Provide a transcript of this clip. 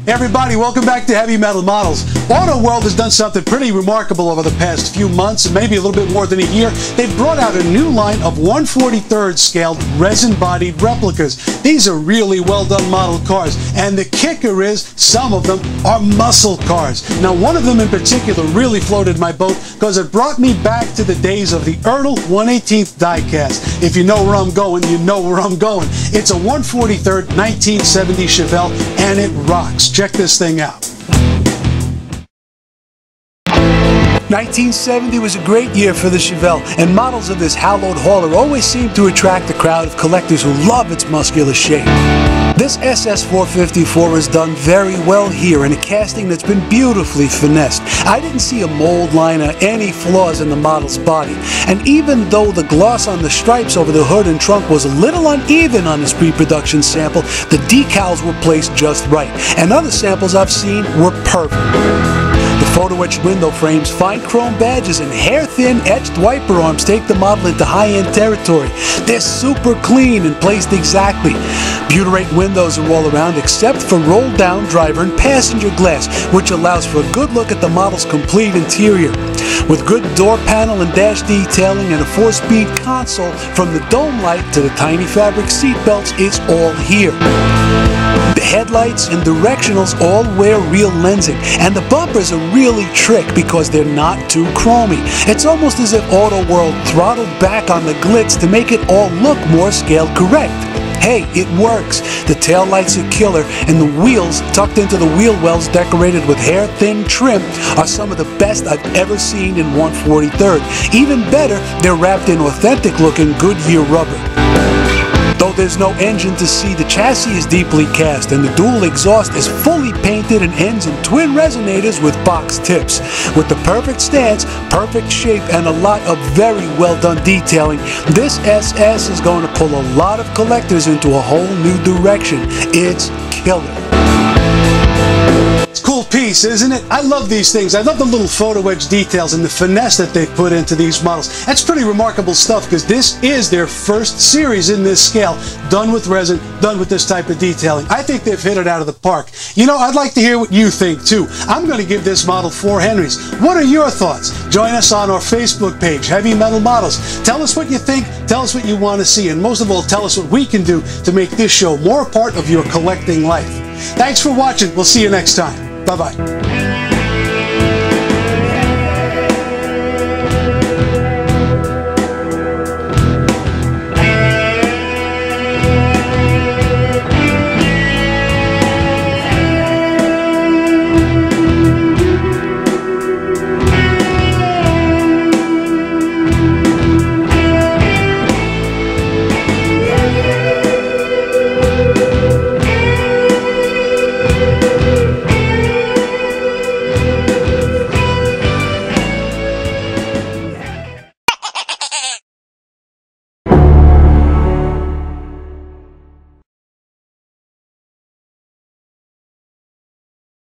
Hey everybody, welcome back to Heavy Metal Models. Auto World has done something pretty remarkable over the past few months, and maybe a little bit more than a year. They've brought out a new line of 1/43rd scaled resin-bodied replicas. These are really well done model cars, and the kicker is some of them are muscle cars. Now one of them in particular really floated my boat because it brought me back to the days of the Ertl 1/18th diecast. If you know where I'm going, you know where I'm going. It's a 1/43rd 1970 Chevelle, and it rocks. Check this thing out. 1970 was a great year for the Chevelle, and models of this hallowed hauler always seem to attract a crowd of collectors who love its muscular shape. This SS454 is done very well here in a casting that's been beautifully finessed. I didn't see a mold line or any flaws in the model's body, and even though the gloss on the stripes over the hood and trunk was a little uneven on this pre-production sample, the decals were placed just right, and other samples I've seen were perfect. The photo-etched window frames, fine chrome badges, and hair-thin etched wiper arms take the model into high-end territory. They're super clean and placed exactly. Butyrate windows are all around except for roll-down driver and passenger glass, which allows for a good look at the model's complete interior. With good door panel and dash detailing and a 4-speed console, from the dome light to the tiny fabric seat belts, it's all here. The headlights and directionals all wear real lensing, and the bumpers are really trick because they're not too chromy. It's almost as if Auto World throttled back on the glitz to make it all look more scale correct. Hey, it works. The taillights are killer, and the wheels, tucked into the wheel wells decorated with hair-thin trim, are some of the best I've ever seen in 1/43rd. Even better, they're wrapped in authentic-looking Goodyear rubber. Though there's no engine to see, the chassis is deeply cast, and the dual exhaust is fully painted and ends in twin resonators with box tips. With the perfect stance, perfect shape, and a lot of very well done detailing, this SS is going to pull a lot of collectors into a whole new direction. It's killer. It's a cool piece, isn't it? I love these things. I love the little photo edge details and the finesse that they put into these models. That's pretty remarkable stuff because this is their first series in this scale, done with resin, done with this type of detailing. I think they've hit it out of the park. You know, I'd like to hear what you think too. I'm going to give this model 4 Henrys. What are your thoughts? Join us on our Facebook page, Heavy Metal Models. Tell us what you think, tell us what you want to see, and most of all, tell us what we can do to make this show more a part of your collecting life. Thanks for watching. We'll see you next time. Bye-bye.